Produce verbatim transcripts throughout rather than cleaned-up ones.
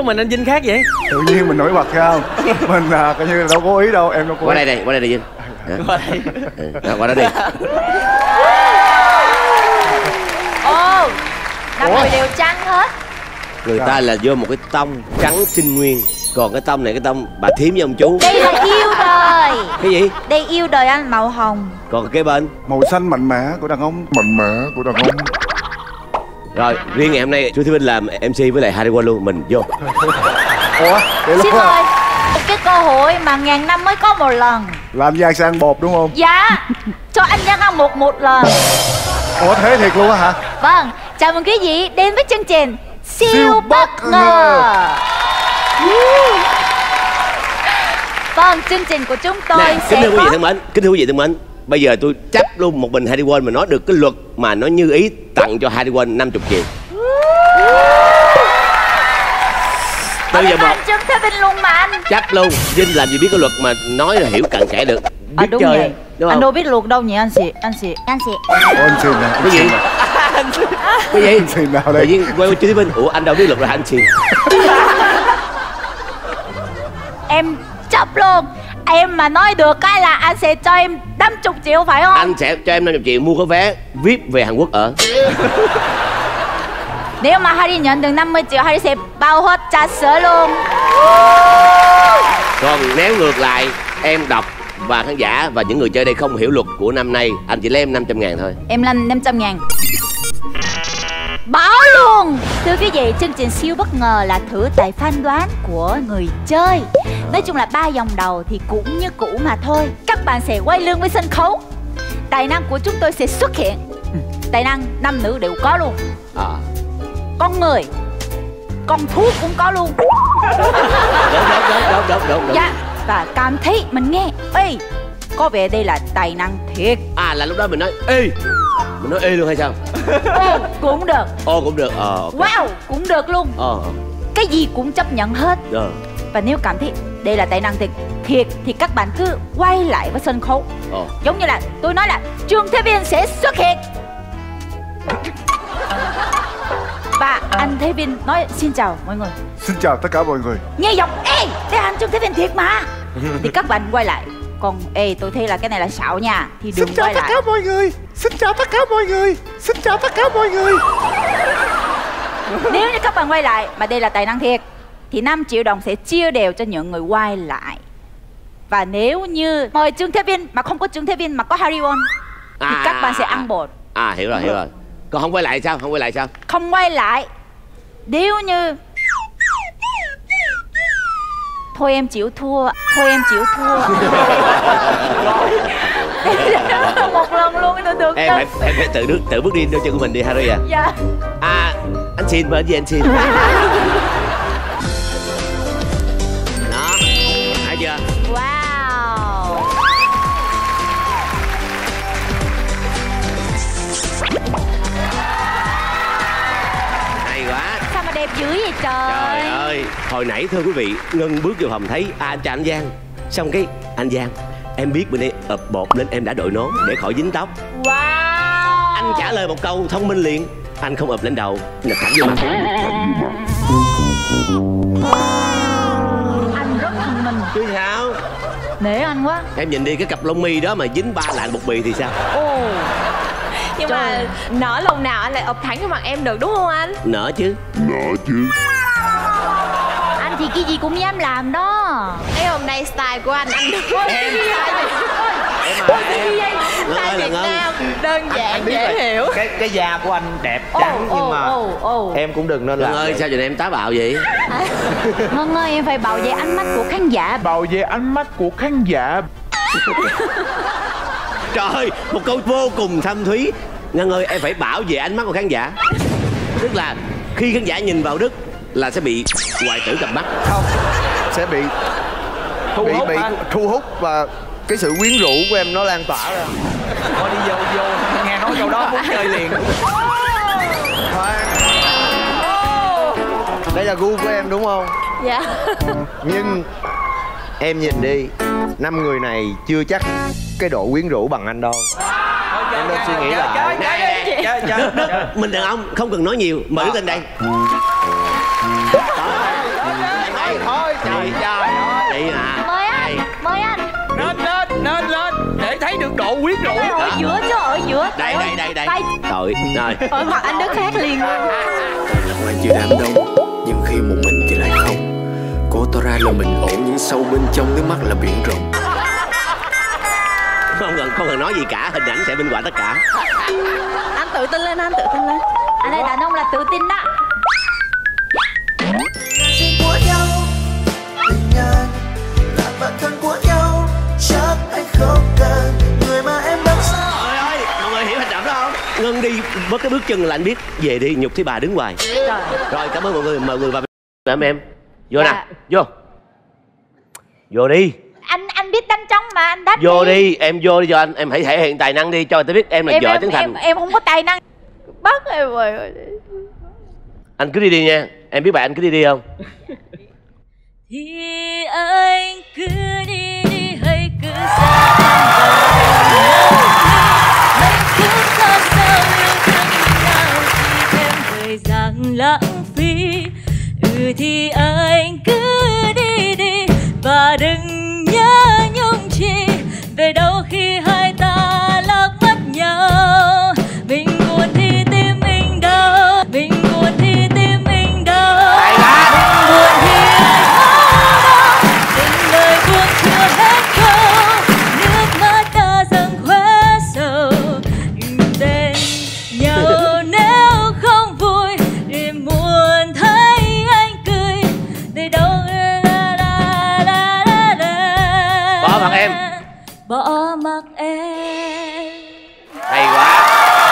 của mình anh Vinh khác vậy? Tự nhiên mình nổi bật ra không? Mình à, coi như là đâu có ý đâu, em đâu có. Qua đây đây, qua đây đi Vinh. Qua đây. Ừ, qua đó đi. Ồ, năm người đều trắng hết. Người ta là vô một cái tông trắng trinh nguyên, còn cái tông này cái tông bà thím với ông chú. Đây là yêu đời. Cái gì? Đây yêu đời anh màu hồng. Còn cái bên màu xanh mạnh mẽ của đàn ông. Mạnh mẽ của đàn ông. Rồi, riêng ngày hôm nay chú Thúy Vinh làm em xê với lại Harry Won luôn, mình vô. Ủa, để xin ơi, một cái cơ hội mà ngàn năm mới có một lần. Làm gian sang bột đúng không? Dạ, cho anh Giang ăn một một lần. Ủa thế thiệt luôn á hả? Vâng, chào mừng quý vị đến với chương trình Siêu, Siêu bất ngờ. Vâng, chương trình của chúng tôi Nè, sẽ kính thưa quý vị có... thân mến, kính thưa quý vị thân mến, bây giờ tôi chấp luôn một bình Harry Won mà nói được cái luật mà nó như ý tặng cho Harry Won năm mươi triệu. Bây giờ một Trương Thế Vinh luôn mà anh. chấp luôn, Vinh làm gì biết cái luật mà nói là hiểu cặn kẽ được. Biết À, đúng chơi vậy. đúng không? Anh đâu biết luật đâu nhỉ anh Sĩ, anh Sĩ, anh Sĩ. Ủa anh xin nè. Cái gì? Cái gì? Anh xin nào Tự đây? nhiên quay qua chú Thúy Vinh, ủa anh đâu biết luật rồi anh xin. Em chấp luôn. Em mà nói được cái là anh sẽ cho em năm mươi triệu phải không? Anh sẽ cho em năm mươi triệu mua cái vé vi ai pi về Hàn Quốc ở. Nếu mà Harry nhận được năm mươi triệu, Harry sẽ bao hết trà sữa luôn. Còn nếu ngược lại em đọc và khán giả và những người chơi đây không hiểu luật của năm nay, anh chỉ lấy em năm trăm ngàn thôi. Em lên năm trăm ngàn. Bảo luôn. Thưa quý vị, chương trình siêu bất ngờ là thử tài phán đoán của người chơi. Nói chung là ba vòng đầu thì cũng như cũ mà thôi. Các bạn sẽ quay lưng với sân khấu. Tài năng của chúng tôi sẽ xuất hiện. Tài năng nam nữ đều có luôn. À. Con người, con thú cũng có luôn. Đúng đúng đúng đúng đúng đúng, đúng. Dạ. Và cảm thấy mình nghe, ê, có vẻ đây là tài năng thiệt. À là lúc đó mình nói ê, mình nói ê luôn hay sao? Ô, cũng được. Ô cũng được. Ờ. Okay. Wow, cũng được luôn. Ờ. Cái gì cũng chấp nhận hết. Ờ. Và nếu cảm thấy đây là tài năng thiệt thiệt thì các bạn cứ quay lại với sân khấu. Ờ. Giống như là tôi nói là Trương Thế Vinh sẽ xuất hiện. Và anh Thế Vinh nói xin chào mọi người. Xin chào tất cả mọi người. Nghe giọng ê, đây anh Trương Thế Vinh thiệt mà. Thì các bạn quay lại. Còn ê, tôi thấy là cái này là xạo nha, thì đừng Xin chào quay tất lại. cả mọi người. Xin chào tất cả mọi người. Xin chào tất cả mọi người. Nếu như các bạn quay lại mà đây là tài năng thiệt thì năm triệu đồng sẽ chia đều cho những người quay lại. Và nếu như mời Trương Thế Vinh mà không có Trương Thế Vinh mà có Harry Won thì À, các bạn sẽ ăn bột. À hiểu rồi hiểu rồi. Còn không quay lại sao? Không quay lại sao? Không quay lại. Nếu như thôi em chịu thua. Thôi em chịu thua. Một lần luôn nó được. Em phải, em phải tự, tự bước đi đôi chân của mình đi Harry à. Dạ. À anh xin mời anh gì anh xin. Đó, thấy chưa? Wow. Hay quá. Sao mà đẹp dữ vậy trời. Trời ơi, hồi nãy thưa quý vị, Ngân bước vô phòng thấy à, anh chào anh Giang. Xong cái anh Giang, em biết bữa nay ập bột nên em đã đội nón để khỏi dính tóc. Wow. Anh trả lời một câu thông minh liền, anh không ập lên đầu, nập thẳng vô mặt. Anh rất thông minh. Chứ sao? Nể anh quá. Em nhìn đi cái cặp lông mi đó mà dính ba lạng bột mì thì sao? Ồ. Nhưng Trời. mà nở lòng nào anh lại ập thẳng vô mặt em được đúng không anh? Nở chứ. Nở chứ. Anh thì cái gì cũng dám làm đó. Cái hôm nay style của anh anh đừng có Em. style Ngân ơi là Việt Ngân. Nam đơn giản dễ hiểu. cái cái da của anh đẹp trắng Ồ, nhưng ồ, mà ồ, ồ. em cũng đừng nên Ngân làm ơi vậy. sao giờ này em tá bạo vậy? Ngân ơi, em phải bảo vệ ánh mắt của khán giả. Bảo vệ ánh mắt của khán giả. Trời, một câu vô cùng thâm thúy. Ngân ơi em phải bảo vệ ánh mắt của khán giả. Tức là khi khán giả nhìn vào Đức là sẽ bị hoài tử cầm mắt. Không, sẽ bị Thu bị, hút bị hả? thu hút và cái sự quyến rũ của em nó lan tỏa ra. Thôi đi vô vô nghe nói câu đó muốn chơi liền. Khoan. Đây là gu của em đúng không? Dạ. Nhưng em nhìn đi, năm người này chưa chắc cái độ quyến rũ bằng anh đâu. Em nên suy nghĩ lại. Nè, Chơi chơi Đức, Đức, mình đàn ông không cần nói nhiều, mời Đức lên đây. thôi thôi trời trời ơi. Đi mà. Mời anh, mời anh. Lên lên lên lên để thấy được độ quyến rũ. Ở giữa chứ, ở giữa. Đây đây đây đây. Tay. Tội rồi. Ở mặt anh Đức khác liền luôn. Là ngoài chưa đám đông, nhưng khi một mình thì lại không. Cô tỏ ra là mình ổn, nhưng sâu bên trong nước mắt là biển rộng. Không cần không cần nói gì cả, hình ảnh sẽ minh họa tất cả. Anh tự tin lên, anh tự tin lên. Anh ơi, đàn ông là tự tin đó. của nhau, tình nhân là bạn thân của nhau, chắc anh không cần người mà em đắm say. Ôi ơi, mọi người hiểu hành động đó không? Ngân đi bớt cái bước chân là anh biết về đi, nhục thấy bà đứng ngoài. Trời. Rồi cảm ơn mọi người, mời người vào em em. Vô Dạ. nè, vô. Vô đi. Anh anh biết đánh trống mà, anh đánh Vô đi. đi, em vô đi cho anh, em hãy thể hiện tài năng đi cho người ta biết em là em, vợ em, Trấn Thành. em, em không có tài năng. Bắt em rồi. Anh cứ đi đi nha, em biết bạn anh cứ đi đi không? Thì anh cứ đi đi hay cứ xa mình cứ sao sao yêu thương nhau chỉ thêm thời gian lãng phí. Ừ thì anh cứ đi đi và đừng nhớ nhung chi về đâu khi hai ta lạc mất nhau. Mình buồn thì tim mình đau, mình buồn thì tim mình đau, mình buồn thì ai khóc đau, tình lời buồn chưa hết câu, nước mắt đã dâng khóe sầu bên nhau. Nếu không vui thì muốn thấy anh cười từ đâu. Bỏ mặt em. Bỏ mặc em. Hay quá.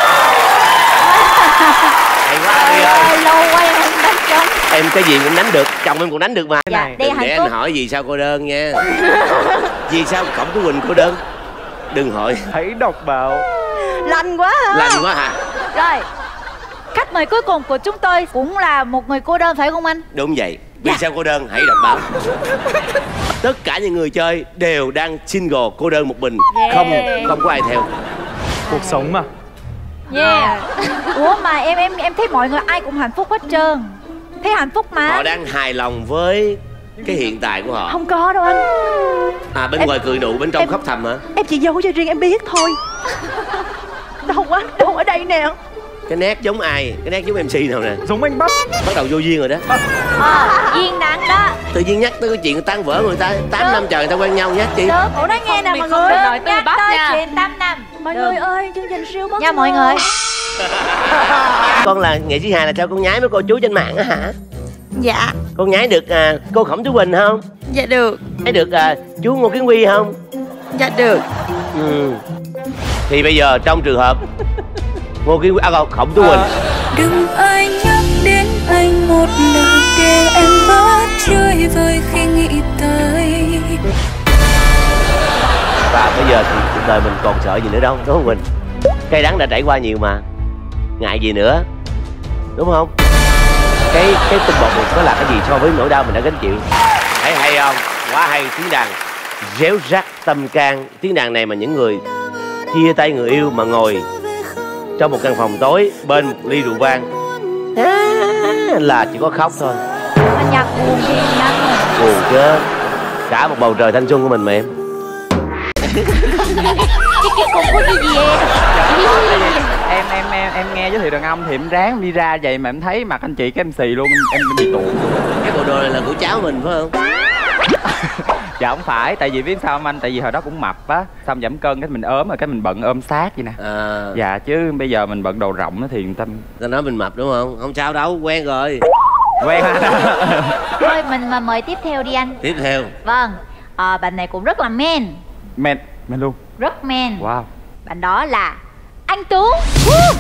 Hay quá đi ơi. Lâu quá em không đánh trống. Em cái gì cũng đánh được, chồng em cũng đánh được mà. Dạ, đi Đừng hạnh để phúc. anh hỏi vì sao cô đơn nha. Vì sao Cổng Tú Quỳnh cô đơn? Đừng hỏi. Hãy đọc báo. Lành quá hả? Lành quá hả? Rồi, khách mời cuối cùng của chúng tôi cũng là một người cô đơn phải không anh? Đúng vậy. Vì sao cô đơn? Hãy đọc báo. Tất cả những người chơi đều đang single, cô đơn một mình. Yeah. Không không có ai theo. Cuộc sống mà. Yeah. Ủa mà em em em thấy mọi người ai cũng hạnh phúc hết trơn. Thấy hạnh phúc mà. Họ đang hài lòng với cái hiện tại của họ. Không có đâu anh. À bên Em- ngoài cười nụ, bên trong em- khóc thầm hả? Em chỉ giấu cho riêng em biết thôi. Đâu quá, đâu ở đây nè. Cái nét giống ai? Cái nét giống em xê nào nè? Giống anh Bắp. Bắt đầu vô duyên rồi đó. Ờ, duyên nặng đó. Tự nhiên nhắc tới cái chuyện tan vỡ người ta tám năm trời người ta quen nhau nhắc chi? Được. Ủa nói nghe nè mọi không người. được nói từ Nhắc Bắp tới nha. chuyện tám năm. Mọi Được. người ơi, chương trình siêu bất Nha ngờ. mọi người. Con là nghệ sĩ hài là sao con nhái với cô chú trên mạng á hả? Dạ, Con nhái được à, cô Khổng Tú Quỳnh không? dạ được. Nhái được à, chú Ngô Kiến Huy không? Dạ được. Ừ. Thì bây giờ trong trường hợp Ngô Kiến Huy, à không, Khổng Tú Quỳnh. Đừng ai nhắc đến anh một lời để em bớt chơi vơi khi nghĩ tới. Và bây giờ thì cuộc đời mình còn sợ gì nữa đâu, đúng không Quỳnh? Cay đắng đã trải qua nhiều mà, ngại gì nữa, đúng không? Cái cái tinh bột nó là cái gì so với nỗi đau mình đã gánh chịu? Thấy hay không? Quá hay, tiếng đàn réo rắt tâm can. Tiếng đàn này mà những người chia tay người yêu mà ngồi trong một căn phòng tối bên một ly rượu vang á, là chỉ có khóc thôi. Mà nhạc buồn thì nhạc Buồn chứ. Cả một bầu trời thanh xuân của mình mà em. cái cái cục của cái gì em? Em em em em nghe giới thiệu đàn ông thì em ráng em đi ra vậy mà em thấy mặt anh chị cái em xì luôn, em, em bị tụt. Cái bộ đồ này là của cháu mình phải không? Dạ không phải, tại vì biết sao không anh, tại vì hồi đó cũng mập á, xong giảm cân cái mình ốm rồi cái mình bận ôm sát vậy nè. À, Dạ chứ bây giờ mình bận đồ rộng á thì người ta ta nói mình mập đúng không? Không sao đâu, quen rồi. quen anh. Thôi mình mà mời tiếp theo đi anh. Tiếp theo. Vâng, à, bạn này cũng rất là man. Men, men luôn. Rất man. Wow. Bạn đó là anh Tú. Woo!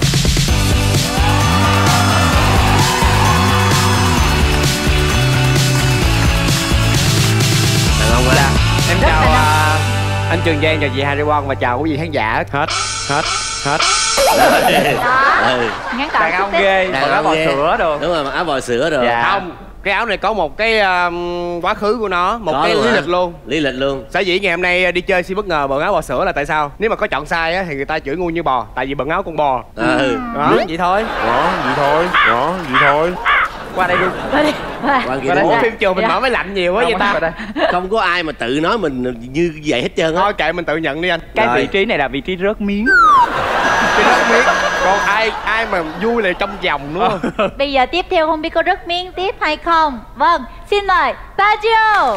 Đàn ông à. Em chào à, anh Trường Giang, chào chị Harry Won và chào quý vị khán giả. Hết, hết, hết. Đó. Ừ. Ngắn gọn Đàn chút ông tí. ghê, Đàn còn áo ông bò ghê. sữa đồ. Đúng rồi, mặc áo bò sữa rồi. Dạ. Không, cái áo này có một cái um, quá khứ của nó, một Có cái luôn lý hả? lịch luôn. Lý lịch luôn. Sở dĩ ngày hôm nay đi chơi si bất ngờ bận áo bò sữa là tại sao? Nếu mà có chọn sai á thì người ta chửi ngu như bò, tại vì bận áo con bò. Ừ. Đó, vậy thôi. Đó, vậy thôi, đó, vậy thôi. Qua đây luôn. Qua đây. Qua. Qua kia Ủa đứng. phim trường mình mở máy lạnh nhiều quá vậy ta. Không có ai mà tự nói mình như vậy hết trơn á. Thôi kệ mình tự nhận đi anh. Cái Rồi. vị trí này là vị trí rớt miếng. Cái rất biết. Còn ai ai mà vui là trong vòng đúng không? Bây giờ tiếp theo không biết có rớt miếng tiếp hay không. Vâng, xin mời Baggio.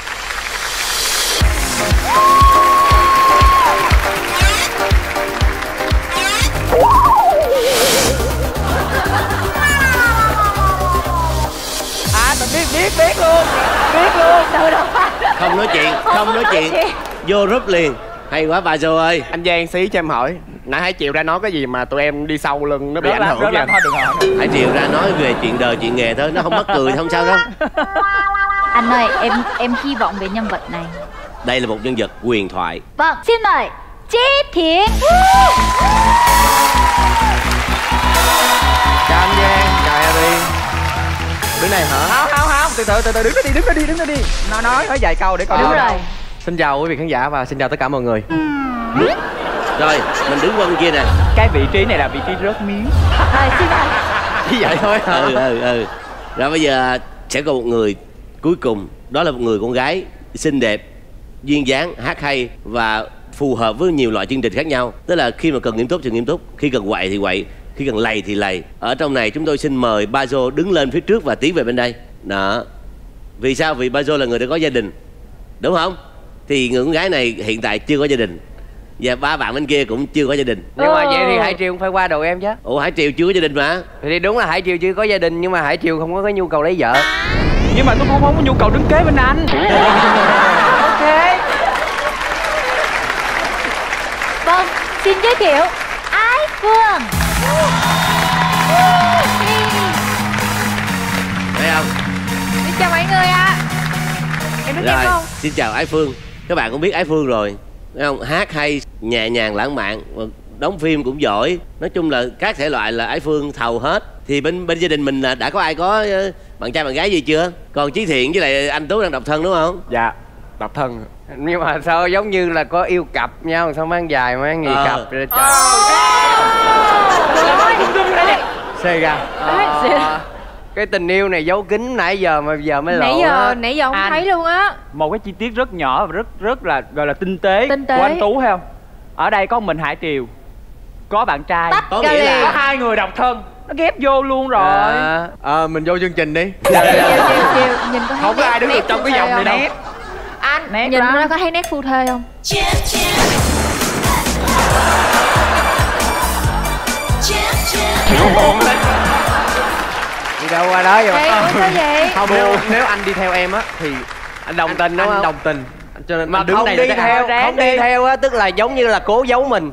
À mình biết biết biết luôn. Biết luôn. Từ đâu qua? Không nói chuyện, không nói chuyện. Vô rúp liền. Hay quá Baggio ơi. Anh Giang xí cho em hỏi. Nãy Hải Triều ra nói cái gì mà tụi em đi sau lưng nó bị Rớt ảnh lắm, hưởng rớt vậy lắm, thôi đừng hỏi. Hải Triều ra nói về chuyện đời, chuyện nghề thôi. Nó không mắc cười, không sao đâu. Anh ơi, em em hy vọng về nhân vật này. Đây là một nhân vật huyền thoại. Vâng, xin mời Chí Thiện. Chào anh Giang, chào Harry. Bữa này hả? Không không không, từ từ từ từ đứng đó đi, đứng đó đi, đứng đó đi. Nó nói nói vài câu để coi. Đúng được rồi. không? Xin chào quý vị khán giả và xin chào tất cả mọi người. Rồi, mình đứng qua bên kia nè. Cái vị trí này là vị trí rớt miếng. Rồi, xin mời. Như vậy thôi hả? Ừ, ừ, ừ. Rồi bây giờ sẽ có một người cuối cùng. Đó là một người con gái xinh đẹp, duyên dáng, hát hay và phù hợp với nhiều loại chương trình khác nhau. Tức là khi mà cần nghiêm túc thì nghiêm túc, khi cần quậy thì quậy, khi cần lầy thì lầy. Ở trong này chúng tôi xin mời Baggio đứng lên phía trước và tiến về bên đây. Đó. Vì sao? Vì Baggio là người đã có gia đình, đúng không? Thì người con gái này hiện tại chưa có gia đình. Và ba bạn bên kia cũng chưa có gia đình. Nhưng mà vậy thì Hải Triều cũng phải qua đầu em chứ. Ủa Hải Triều chưa có gia đình mà. Thì đúng là Hải Triều chưa có gia đình nhưng mà Hải Triều không có cái nhu cầu lấy vợ. Nhưng mà tôi không, không có nhu cầu đứng kế bên anh. Ok. Vâng, xin giới thiệu Ái Phương. Thấy không? Xin chào mọi người ạ. Em biết em Rồi, không? xin chào Ái Phương. Các bạn cũng biết Ái Phương rồi, thấy không? Hát hay, nhẹ nhàng, lãng mạn, đóng phim cũng giỏi. Nói chung là các thể loại là Ái Phương thầu hết. Thì bên bên gia đình mình là đã có ai có bạn trai bạn gái gì chưa? Còn Chí Thiện với lại anh Tú đang độc thân đúng không? Dạ, độc thân. Nhưng mà sao giống như là có yêu cặp nhau, sao mang dài mang gì Ờ. cặp rồi trời. Xê ra. Ờ, cái tình yêu này giấu kín nãy giờ mà giờ mới lộ. Nãy giờ á. nãy giờ không Anh. thấy luôn á. Một cái chi tiết rất nhỏ và rất rất là gọi là tinh tế, Tinh tế. của anh Tú thấy không? Ở đây có mình Hải Triều, có bạn trai, Tách Có ra nghĩa liền. có là hai người độc thân, nó ghép vô luôn rồi. À, ờ, mình vô chương trình đi. Chiều chiều chiều nhìn có thấy Không có nét- ai đứng nét được trong phu cái thê vòng này không? đâu. Anh Nét nhìn lắm. nó có thấy nét phu thê không? Đi đâu qua đó vậy? Đây ủa sao vậy? Không, nếu, nếu anh đi theo em á thì anh đồng tình đúng không? Anh đồng tình. Cho nên Mà anh đứng không đây đi để theo, anh- không đi theo á, tức là giống như là cố giấu mình.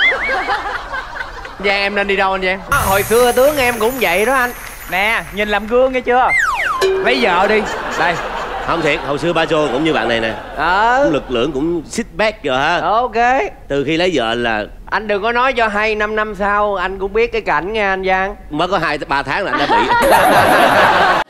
Giang em nên đi đâu anh Giang? À, hồi xưa tướng em cũng vậy đó anh. Nè, nhìn làm gương nghe chưa? Lấy vợ đi. Đây. không thiệt, hồi xưa Baggio cũng như bạn này nè. Ờ, Cũng lực lượng cũng six pack rồi ha. ok. Từ khi lấy vợ là Anh đừng có nói cho hay, năm năm sau anh cũng biết cái cảnh nha anh Giang. mới có hai ba tháng là anh đã bị.